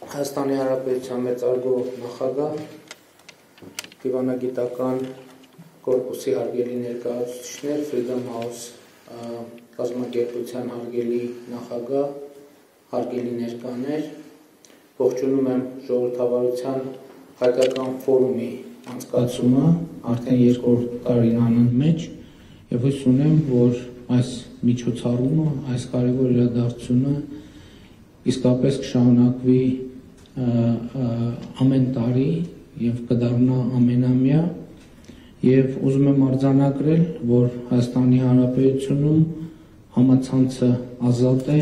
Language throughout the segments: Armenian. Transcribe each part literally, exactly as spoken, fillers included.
Հայաստանի Հանրապետության մեծարգո նախագահ, դիվանագիտական կորպուսի հարգելի ներկայացուցիչներ, Freedom House կազմակերպության հարգելի նախագահ, հարգելի ներկաներ, ողջունում եմ ժողովրդավարության հայկական ֆորումի անցկացումը արդեն երկրորդ տարին անընդմեջ եւ հույս ունեմ, որ այս միջոցառումը, այս կարևոր իրադարձությունը իսկապես կշարունակվի ամեն տարի եւ կդառնա ամենամյա եւ ուզում եմ արձանագրել, որ Հայաստանի Հանրապետությունում համացանցը ազատ է,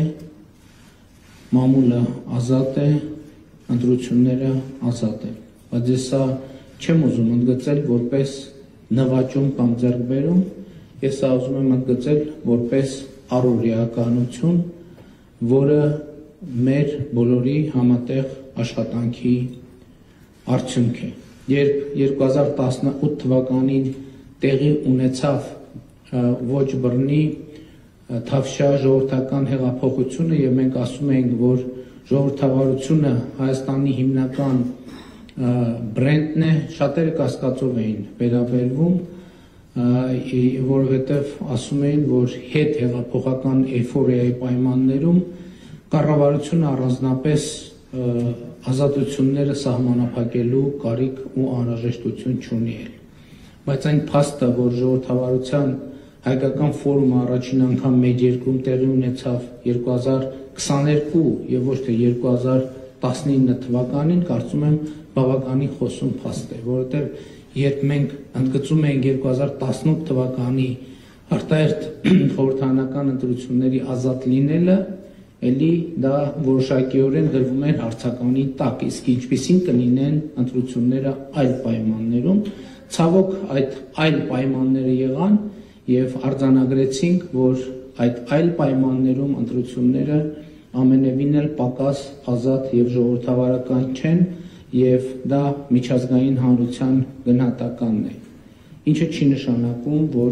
մամուլը ազատ է, ընտրությունները ազատ է, բայց ես սա չեմ ուզում ընդգծել որպես նվաճում կամ ձեռքբերում, ես սա ուզում եմ ընդգծել որպես առօրեականություն, որը մեր բոլորի համատեղ աշխատանքի արդյունք է։ Երբ երկու հազար տասնութ թվականին տեղի ունեցավ ոչ բռնի թավշյա ժողովրդական հեղափոխությունը եւ մենք ասում ենք, որ ժողովրդավարությունը Հայաստանի հիմնական բրենդն է, շատերը կասկածով էին վերաբերվում, որովհետեւ ասում էին, որ հետ հեղափոխական էյֆորիայի պայմաններում կառավարությունը առանձնապես ազատությունները սահմանափակելու կարիք ու անհրաժեշտություն չունի էլ։ Բայց այն փաստը, որ ժողովրդավարության հայկական ֆորումը առաջին անգամ մեր երկրում տեղի ունեցավ երկու հազար քսաներկու եւ ոչ թե երկու հազար տասնինը թվականին, կարծում եմ բավականին խոսուն փաստ է, որովհետեւ երբ մենք ընդգծում ենք երկու հազար տասնութ թվականի արտահերթ խորհրդարանական ընտրությունների ազատ լինելը, էլի դա որոշակիորեն դրվում էր հարցականի տակ, իսկ ինչպիսին կլինեն ընտրությունները այլ պայմաններում, ցավոք այդ այլ պայմանները եղան եւ արձանագրեցինք, որ այդ այլ պայմաններում ընտրությունները ամենևին էլ պակաս ազատ եւ ժողովրդավարական չեն եւ դա միջազգային հանրության գնահատականն է, ինչը չի նշանակում, որ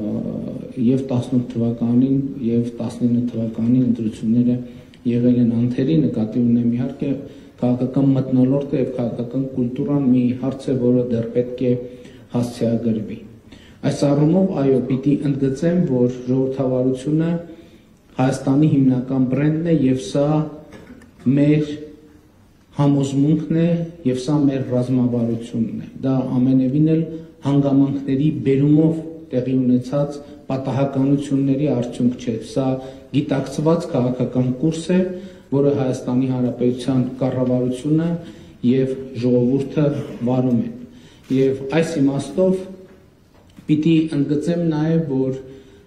եւ տասնութ թվականին եւ տասնինը թվականին ընտրությունները եղել են անթերի, նկատի ունեմ իհարկե քաղաքական մթնոլորտը եւ քաղաքական կուլտուրան մի հարց է, որը դեռ պետք է հասցեագրվի։ Այս առումով այո, պիտի ընդգծեմ, որ ժողովրդավարությունը Հայաստանի հիմնական բրենդն է եւ սա մեր համոզմունքն է եւ սա մեր ռազմավարությունն է։ Դա ամենևին էլ հանգամանքների բերումով տեղի ունեցած պատահականությունների արդյունք չէ։ Սա գիտակցված քաղաքական կուրս է, որը Հայաստանի Հանրապետության կառավարությունը եւ ժողովուրդը վարում են։ Եվ այս իմաստով պիտի ընդգծեմ նաեւ, որ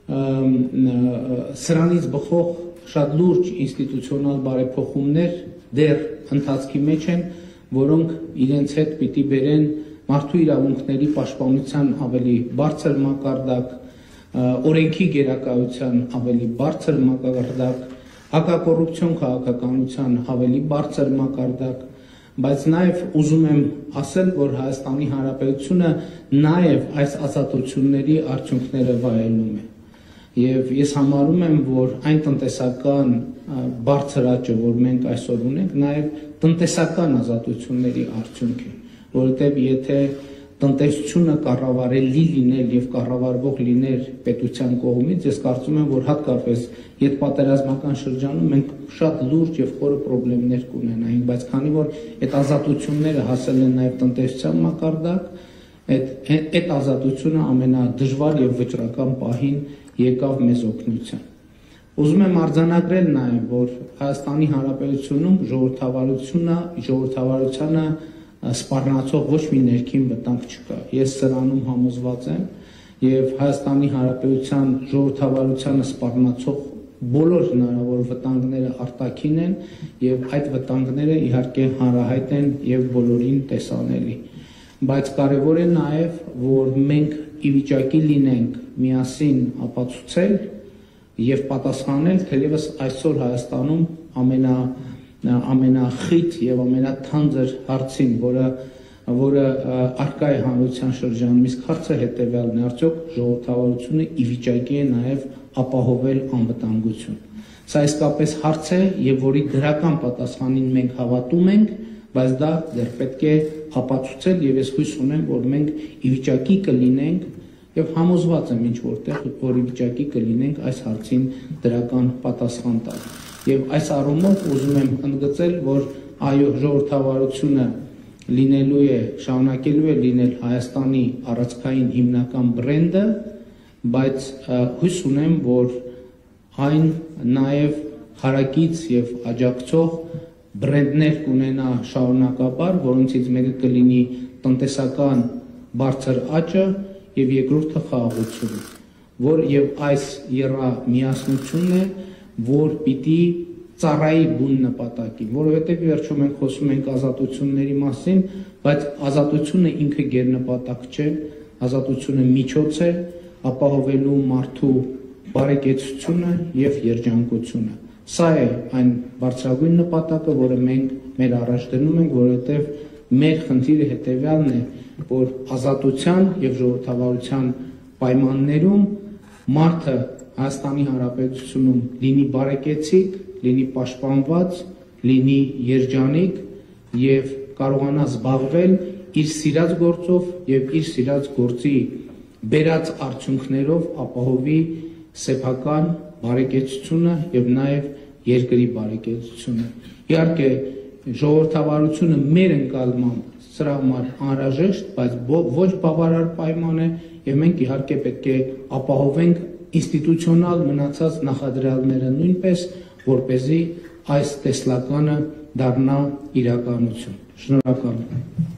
սրանից բխող շատ լուրջ ինստիտուցիոնալ բարեփոխումներ դեռ ընթացքի մեջ են, որոնք իրենց հետ պիտի բերեն մարդու իրավունքների պաշտպանության ավելի բարձր մակարդակ, օրենքի գերակայության ավելի բարձր մակարդակ, հակակոռուպցիոն քաղաքականության ավելի բարձր մակարդակ, բայց նաև ուզում եմ ասել, որ Հայաստանի Հանրապետությունը նաև այս ազատությունների արդյունքները վայելում է։ Եվ ես համարում եմ, որ այն տնտեսական բարձր աճը, որ մենք այսօր ունենք, նաև տնտեսական ազատությունների արդյունք է, որովհետև եթե տնտեսությունը կառավարելի լինել եւ կառավարվող լիներ պետության կողմից, ես կարծում եմ, որ հատկապես հետպատերազմական շրջանում մենք շատ լուրջ եւ խորը խնդիրներ կունենայինք, բայց քանի որ այդ ազատությունները հասել են նաեւ տնտեսության մակարդակ, այդ այդ ազատությունը ամենադժվար եւ վճռական պահին եկավ մեզ օգնության։ Ուզում եմ արձանագրել նաեւ, որ Հայաստանի Հանրապետությունում ժողովրդավարությունը, ժողովրդավարությանը սպառնացող ոչ մի ներքին վտանգ չկա։ Ես սրանում համոզված եմ եւ Հայաստանի Հանրապետության ժողովրդավարությանը սպառնացող բոլոր հնարավոր վտանգները արտաքին են եւ այդ վտանգները իհարկե հանրահայտ են եւ բոլորին տեսանելի։ Բայց կարեւոր է նաեւ, որ մենք ի վիճակի լինենք միասին ապացուցել եւ պատասխանել թերևս այսօր Հայաստանում ամենա ամենախիտ եւ ամենաթանձր հարցին, որը որը արկա է հանրության շրջանում, իսկ հարցը հետեւյալն է, արդյոք ժողովրդավարությունը ի վիճակի է նաեւ ապահովել անվտանգություն։ Սա իսկապես հարց է եւ որի դրական պատասխանին մենք հավատում ենք, բայց դա դեռ պետք է ապացուցել եւ ես հույս ունեմ, որ մենք ի վիճակի կլինենք եւ համոզված եմ ինչ որտեղ, որ ի վիճակի կլինենք այս հարցին դրական պատասխան տալ։ Եվ այս առումով ուզում եմ ընդգծել, որ այո, ժողովրդավարությունը լինելու է, շարունակելու է լինել Հայաստանի առանցքային հիմնական բրենդը, բայց հույս ունեմ, որ այն նաև հարակից եւ աջակցող բրենդներ կունենա շարունակաբար, որոնցից մեկը կլինի տնտեսական բարձր աճը եւ երկրորդը խաղաղությունը, որ եւ այս եռամիասնությունն է, որ պիտի ծառայի բուն նպատակին, որովհետեւ վերջում մենք խոսում ենք ազատությունների մասին, բայց ազատությունը ինքը գերնպատակ չէ, ազատությունը միջոց է ապահովելու մարդու բարեկեցությունը եւ երջանկությունը։ Սա է այն բարձրագույն նպատակը, որը մենք մեր առաջ դնում ենք, որովհետեւ մեր խնդիրը հետեւյալն է, որ ազատության եւ ժողովրդավարության պայմաններում մարդը Հայաստանի Հանրապետությունում լինի բարեկեցիկ, լինի պաշտպանված, լինի երջանիկ եւ կարողանա զբաղվել իր սիրած գործով եւ իր սիրած գործի բերած արդյունքներով ապահովի սեփական բարեկեցությունը եւ նաեւ երկրի բարեկեցությունը։ Իհարկե ժողովրդավարությունը մեր ընկալմամբ սրա համար անհրաժեշտ, բայց ոչ բավարար պայման է եւ մենք իհարկե պետք է ապահովենք ինստիտուցիոնալ մնացած նախադրյալները նույնպես, որպեսզի այս տեսլականը դառնա իրականություն։ Շնորհակալ եմ։